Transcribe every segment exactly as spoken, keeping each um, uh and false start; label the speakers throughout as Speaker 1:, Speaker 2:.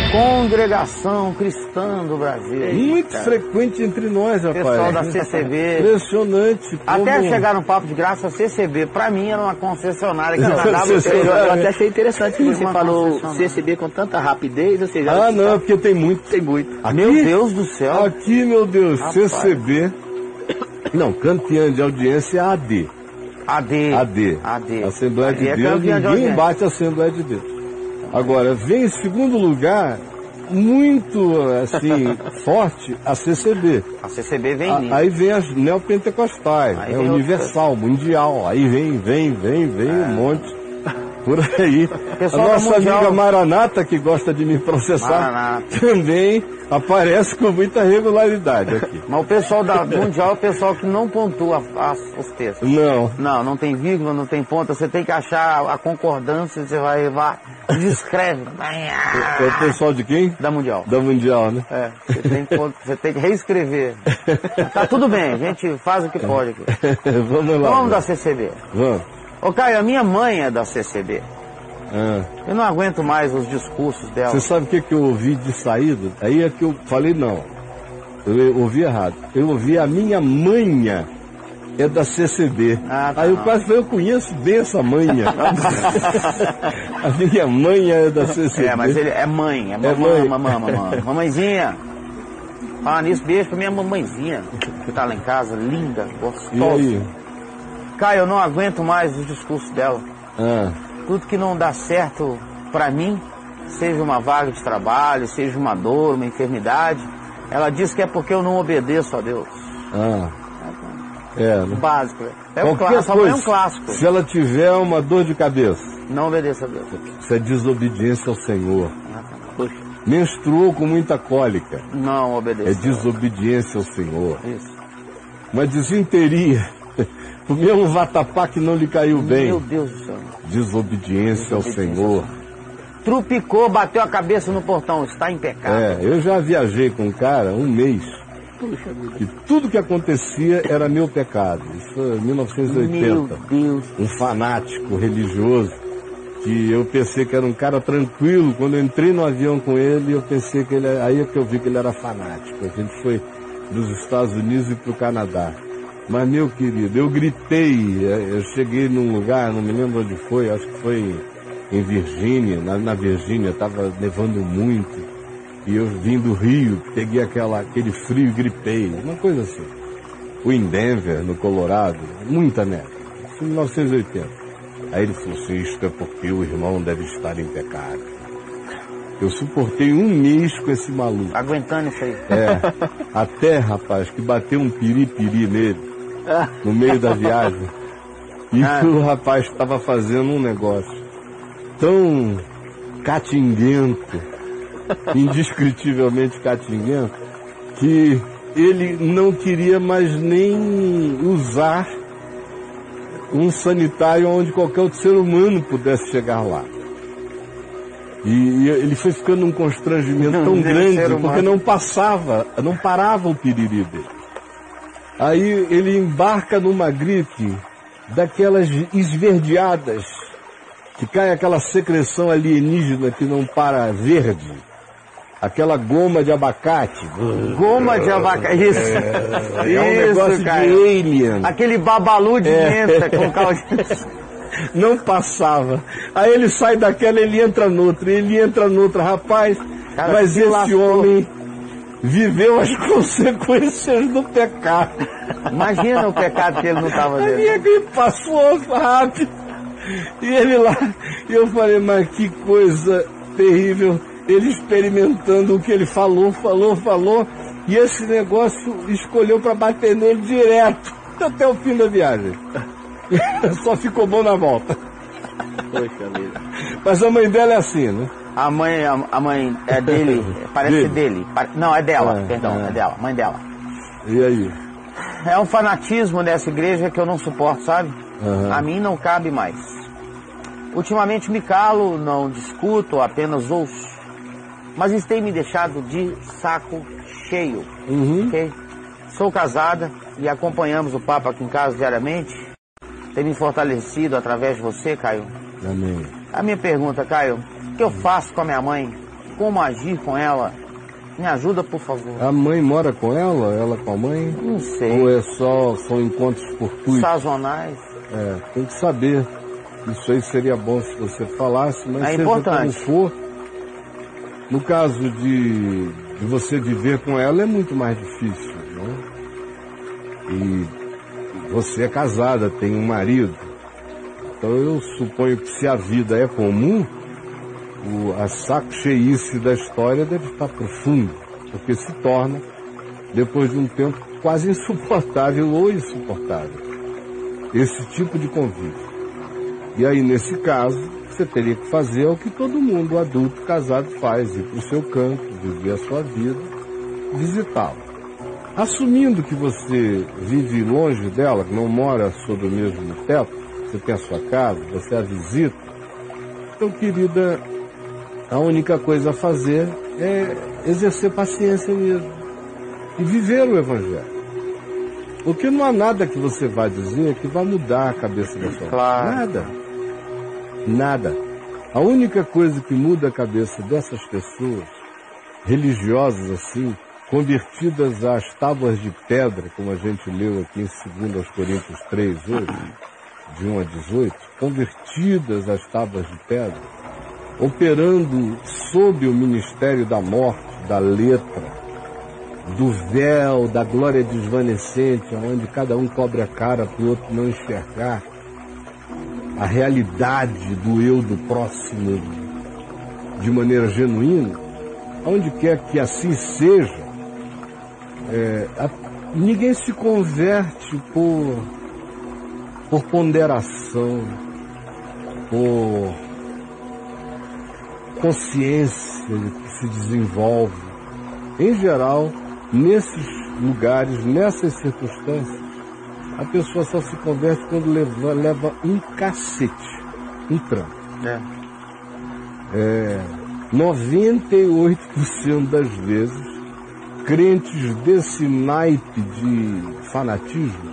Speaker 1: Congregação Cristã do Brasil.
Speaker 2: Muito cara. frequente entre nós, rapaz.
Speaker 1: Pessoal da C C B.
Speaker 2: Impressionante. Como...
Speaker 1: Até chegar no Papo de Graça, a C C B, pra mim, era uma concessionária que pagava o
Speaker 3: eu, eu até achei interessante que você falou C C B com tanta rapidez, ou seja...
Speaker 2: Ah, não, é porque tem muito.
Speaker 3: Tem muito.
Speaker 2: Aqui,
Speaker 1: meu Deus do céu.
Speaker 2: Aqui, meu Deus,
Speaker 1: rapaz.
Speaker 2: C C B... Não, campeã de audiência é A D.
Speaker 1: A D.
Speaker 2: A D.
Speaker 1: A D.
Speaker 2: Assembleia de
Speaker 1: é
Speaker 2: Deus,
Speaker 1: de
Speaker 2: ninguém bate a Assembleia de Deus. Agora, vem em segundo lugar, muito, assim, forte, a C C B.
Speaker 1: A C C B vem
Speaker 2: a, Aí vem as neopentecostais, é universal, outra... mundial. Aí vem, vem, vem, vem é. um monte. Por aí.
Speaker 1: Pessoal
Speaker 2: a nossa
Speaker 1: mundial...
Speaker 2: amiga Maranata, que gosta de me processar, Maranata. também aparece com muita regularidade aqui.
Speaker 1: Mas o pessoal da Mundial é o pessoal que não pontua as, os textos.
Speaker 2: Não.
Speaker 1: Não, não tem vírgula, não tem ponta. Você tem que achar a concordância, você vai levar, descreve.
Speaker 2: É o pessoal de quem?
Speaker 1: Da Mundial.
Speaker 2: Da Mundial, né?
Speaker 1: É, você tem que, você tem que reescrever. Tá tudo bem, a gente faz o que pode aqui.
Speaker 2: Vamos lá.
Speaker 1: Então vamos da C C B.
Speaker 2: Vamos.
Speaker 1: Ô Caio, a minha mãe é da C C B.
Speaker 2: Ah.
Speaker 1: Eu não aguento mais os discursos dela.
Speaker 2: Você sabe o que, que eu ouvi de saída? Aí é que eu falei, não. Eu ouvi errado. Eu ouvi a minha manha é da C C B. Ah, tá. Aí eu quase falei, eu conheço bem essa manha. A minha manha é da C C B.
Speaker 1: É, mas ele é mãe. É, mamãe, é mãe. Mamãe, mamãe. Mamãezinha. Fala nisso, beijo pra minha mamãezinha. Que tá lá em casa, linda, gostosa.
Speaker 2: E aí?
Speaker 1: Caio, eu não aguento mais os discursos dela.
Speaker 2: Ah.
Speaker 1: Tudo que não dá certo pra mim, seja uma vaga de trabalho, seja uma dor, uma enfermidade, ela diz que é porque eu não obedeço a Deus.
Speaker 2: Ah. É, né?
Speaker 1: Básico. É um clássico,
Speaker 2: coisa,
Speaker 1: é um clássico.
Speaker 2: Se ela tiver uma dor de cabeça,
Speaker 1: não obedeça a Deus.
Speaker 2: Isso é desobediência ao Senhor.
Speaker 1: Ah, tá. Puxa.
Speaker 2: Menstruou com muita cólica.
Speaker 1: Não obedeça.
Speaker 2: É desobediência ao Senhor.
Speaker 1: Isso.
Speaker 2: Uma desinteria. Comeu um vatapá que não lhe caiu bem.
Speaker 1: Meu Deus do céu.
Speaker 2: Desobediência, Desobediência ao Senhor.
Speaker 1: Trupicou, bateu a cabeça no portão, está em pecado.
Speaker 2: É, eu já viajei com um cara um mês.
Speaker 1: Puxa vida.
Speaker 2: E tudo que acontecia era meu pecado. Isso foi em mil novecentos e oitenta.
Speaker 1: Meu Deus.
Speaker 2: Um fanático religioso. Que eu pensei que era um cara tranquilo. Quando eu entrei no avião com ele, eu pensei que ele... Aí é que eu vi que ele era fanático. A gente foi dos Estados Unidos e para o Canadá. Mas, meu querido, eu gritei, eu cheguei num lugar, não me lembro onde foi, acho que foi em Virgínia, na, na Virgínia, estava nevando muito, e eu vim do Rio, peguei aquela, aquele frio e gripei, uma coisa assim. Fui em Denver, no Colorado, muita neve, isso em mil novecentos e oitenta. Aí ele falou assim, isto é porque o irmão deve estar em pecado. Eu suportei um mês com esse maluco.
Speaker 1: Aguentando isso aí.
Speaker 2: É, até, rapaz, que bateu um piripiri nele. No meio da viagem. E ah. o rapaz estava fazendo um negócio tão catinguento, indescritivelmente catinguento, que ele não queria mais nem usar um sanitário onde qualquer outro ser humano pudesse chegar lá. E ele foi ficando num constrangimento não, tão grande, porque não passava, não parava o piriri dele. Aí ele embarca numa gripe daquelas esverdeadas, que cai aquela secreção alienígena que não para verde, aquela goma de abacate.
Speaker 1: Goma de abacate, isso.
Speaker 2: É, é um isso, negócio cara. de alien.
Speaker 1: Aquele babalu de
Speaker 2: é.
Speaker 1: menta com caldo.
Speaker 2: Não passava. Aí ele sai daquela, ele entra noutra, ele entra noutra, rapaz. Cara, mas esse lascou. homem viveu as consequências do pecado.
Speaker 1: Imagina o pecado que ele não estava vendo.
Speaker 2: A minha gripe passou rápido. E ele lá, e eu falei, mas que coisa terrível. Ele experimentando o que ele falou, falou, falou. E esse negócio escolheu para bater nele direto, até o fim da viagem. Só ficou bom na volta.
Speaker 1: Poxa vida.
Speaker 2: Mas a mãe dela é assim, né?
Speaker 1: A mãe, a, a mãe é dele, parece dele. dele. Não, é dela,
Speaker 2: é,
Speaker 1: perdão, é. é dela, mãe dela.
Speaker 2: E aí?
Speaker 1: É um fanatismo dessa igreja que eu não suporto, sabe?
Speaker 2: Uhum.
Speaker 1: A mim não cabe mais. Ultimamente me calo, não discuto, apenas ouço. Mas isso tem me deixado de saco cheio,
Speaker 2: uhum.
Speaker 1: ok? Sou casada e acompanhamos o Papa aqui em casa diariamente. Tem me fortalecido através de você, Caio.
Speaker 2: Amém.
Speaker 1: A minha pergunta, Caio, o que eu faço com a minha mãe como agir com ela. Me ajuda, por favor.
Speaker 2: A mãe mora com ela? Ela com a mãe?
Speaker 1: Não sei.
Speaker 2: Ou é só, são encontros fortuitos?
Speaker 1: Sazonais.
Speaker 2: É, tem que saber. Isso aí seria bom se você falasse, mas
Speaker 1: é
Speaker 2: seja
Speaker 1: importante.
Speaker 2: como for, no caso de, de você viver com ela é muito mais difícil, né? E você é casada, tem um marido. Então eu suponho que se a vida é comum, o, a saco cheice da história deve estar profundo, porque se torna, depois de um tempo, quase insuportável ou insuportável esse tipo de convívio. E aí, nesse caso, você teria que fazer o que todo mundo adulto casado faz, ir para o seu canto, viver a sua vida, visitá-la. Assumindo que você vive longe dela, que não mora sob o mesmo teto, você tem a sua casa, você a visita, então, querida, a única coisa a fazer é exercer paciência mesmo e viver o Evangelho. Porque não há nada que você vá dizer que vai mudar a cabeça da sua
Speaker 1: Claro.
Speaker 2: Nada. Nada. A única coisa que muda a cabeça dessas pessoas, religiosas assim, convertidas às tábuas de pedra, como a gente leu aqui em dois Coríntios três hoje, de um a dezoito, convertidas às tábuas de pedra, operando sob o ministério da morte, da letra, do véu, da glória desvanecente, onde cada um cobre a cara para o outro não enxergar a realidade do eu do próximo de maneira genuína, onde quer que assim seja, é, a, ninguém se converte por, por ponderação, por consciência que se desenvolve. Em geral, nesses lugares, nessas circunstâncias, a pessoa só se converte quando leva, leva um cacete, um tranco.
Speaker 1: É.
Speaker 2: É, noventa e oito por cento das vezes, crentes desse naipe de fanatismo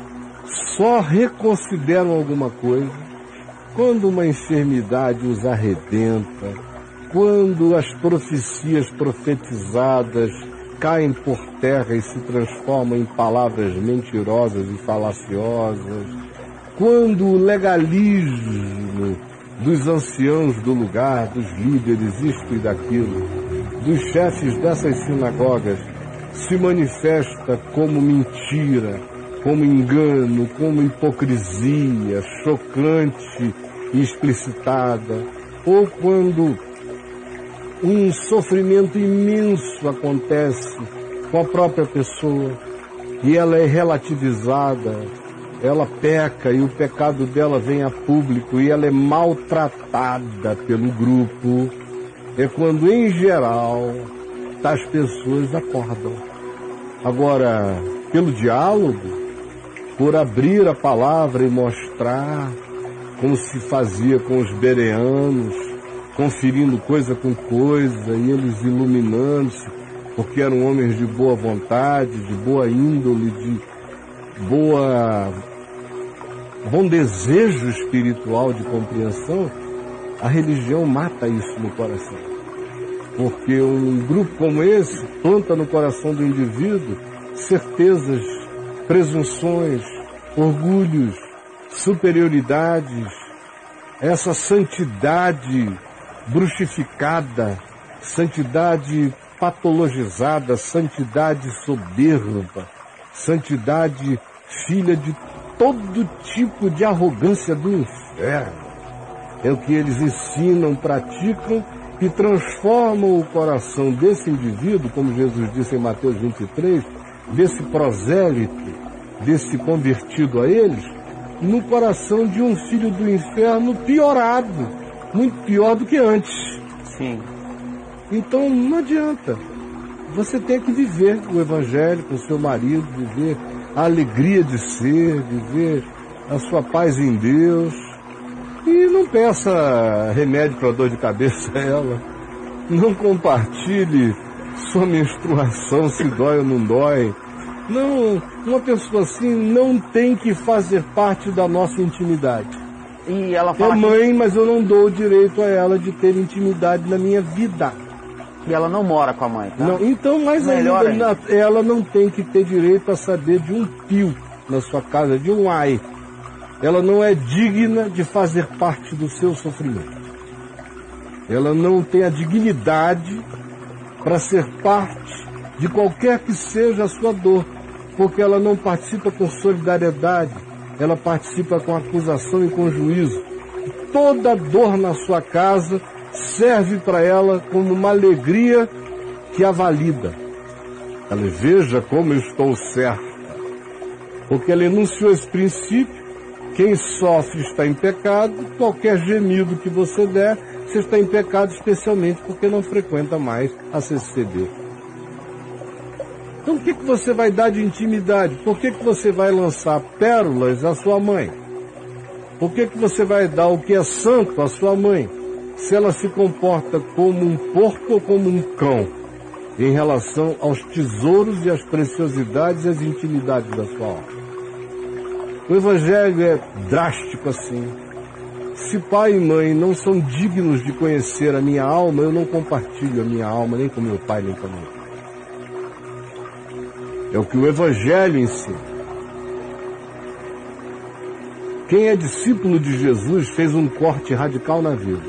Speaker 2: só reconsideram alguma coisa quando uma enfermidade os arrebenta, quando as profecias profetizadas caem por terra e se transformam em palavras mentirosas e falaciosas, quando o legalismo dos anciãos do lugar, dos líderes, isto e daquilo, dos chefes dessas sinagogas, se manifesta como mentira, como engano, como hipocrisia, chocante e explicitada, ou quando um sofrimento imenso acontece com a própria pessoa e ela é relativizada, ela peca e o pecado dela vem a público e ela é maltratada pelo grupo, é quando, em geral, tais pessoas acordam. Agora, pelo diálogo, por abrir a palavra e mostrar, como se fazia com os bereanos, conferindo coisa com coisa, e eles iluminando-se, porque eram homens de boa vontade, de boa índole, de boa, bom desejo espiritual de compreensão, a religião mata isso no coração. Porque um grupo como esse planta no coração do indivíduo certezas, presunções, orgulhos, superioridades, essa santidade bruxificada, santidade patologizada, santidade soberba, santidade filha de todo tipo de arrogância do inferno. É o que eles ensinam, praticam e transformam o coração desse indivíduo, como Jesus disse em Mateus vinte e três, desse prosélito, desse convertido a eles, no coração de um filho do inferno piorado, muito pior do que antes.
Speaker 1: Sim.
Speaker 2: Então não adianta. Você tem que viver o Evangelho com seu marido, viver a alegria de ser, viver a sua paz em Deus. E não peça remédio para dor de cabeça a ela. Não compartilhe sua menstruação, se dói ou não dói. Não, uma pessoa assim não tem que fazer parte da nossa intimidade.
Speaker 1: E ela fala
Speaker 2: É mãe, mas eu não dou o direito a ela de ter intimidade na minha vida.
Speaker 1: E ela não mora com a mãe, tá?
Speaker 2: Não, então, mais
Speaker 1: Melhor
Speaker 2: ainda,
Speaker 1: ainda.
Speaker 2: ela não tem que ter direito a saber de um pio na sua casa, de um ai. Ela não é digna de fazer parte do seu sofrimento. Ela não tem a dignidade para ser parte de qualquer que seja a sua dor, porque ela não participa com solidariedade, ela participa com acusação e com juízo. Toda dor na sua casa serve para ela como uma alegria que a valida. Ela veja como eu estou certa, porque ela enunciou esse princípio: quem sofre está em pecado, qualquer gemido que você der, você está em pecado, especialmente porque não frequenta mais a C C D. Então o que, que você vai dar de intimidade? Por que, que você vai lançar pérolas à sua mãe? Por que, que você vai dar o que é santo à sua mãe, se ela se comporta como um porco ou como um cão em relação aos tesouros e às preciosidades e às intimidades da sua alma? O Evangelho é drástico assim. Se pai e mãe não são dignos de conhecer a minha alma, eu não compartilho a minha alma nem com meu pai nem com a minha mãe. É o que o Evangelho ensina. Quem é discípulo de Jesus fez um corte radical na vida.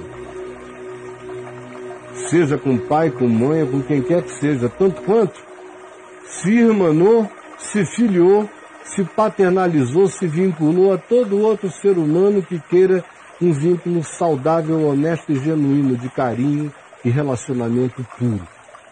Speaker 2: Seja com pai, com mãe, com quem quer que seja, tanto quanto se irmanou, se filiou, se paternalizou, se vinculou a todo outro ser humano que queira um vínculo saudável, honesto e genuíno de carinho e relacionamento puro.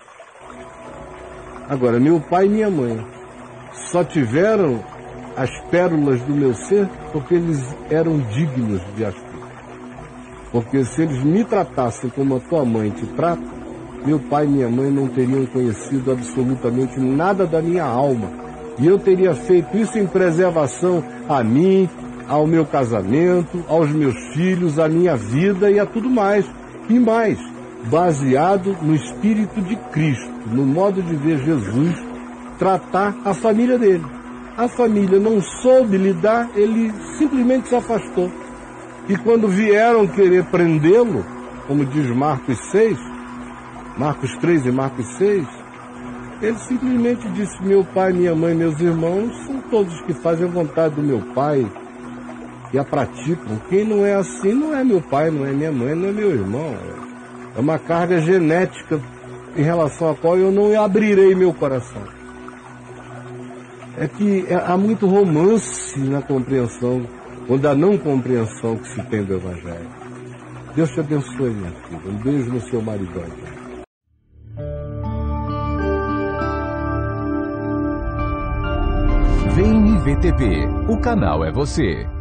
Speaker 2: Agora, meu pai e minha mãe só tiveram as pérolas do meu ser porque eles eram dignos de as ter. Porque se eles me tratassem como a tua mãe te trata, meu pai e minha mãe não teriam conhecido absolutamente nada da minha alma. E eu teria feito isso em preservação a mim, ao meu casamento, aos meus filhos, à minha vida e a tudo mais. E mais, baseado no Espírito de Cristo, no modo de ver Jesus tratar a família dele. A família não soube lidar, ele simplesmente se afastou. E quando vieram querer prendê-lo, como diz Marcos seis, Marcos três e Marcos seis, ele simplesmente disse: meu pai, minha mãe, meus irmãos são todos que fazem a vontade do meu pai e a praticam. Quem não é assim não é meu pai, não é minha mãe, não é meu irmão. É uma carga genética em relação à qual eu não abrirei meu coração. É que há muito romance na compreensão, ou da não compreensão que se tem do Evangelho. Deus te abençoe, minha filha. Um beijo no seu maridão.
Speaker 4: Vem I V T V, o canal é você.